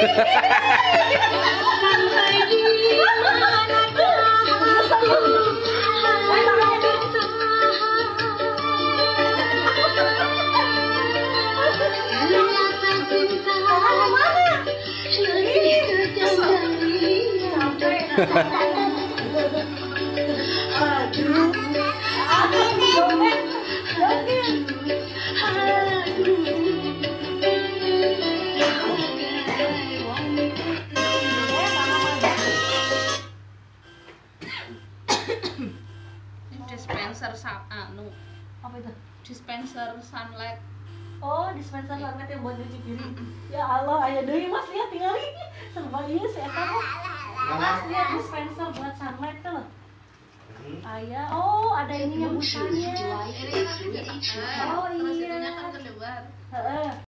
Dispenser apa itu? dispenser sunlight. Oh, dispenser sunlight yang buat cuci piring. Ya Allah, aya deui Mas, lihat tinggal ini. Serba ieu si eta mah. Mas, lihat dispenser buat sunlight tuh. Aya, oh ada ininya busanya. Ini kan jadi Oh, terus iya. itunya kan keluar. Heeh.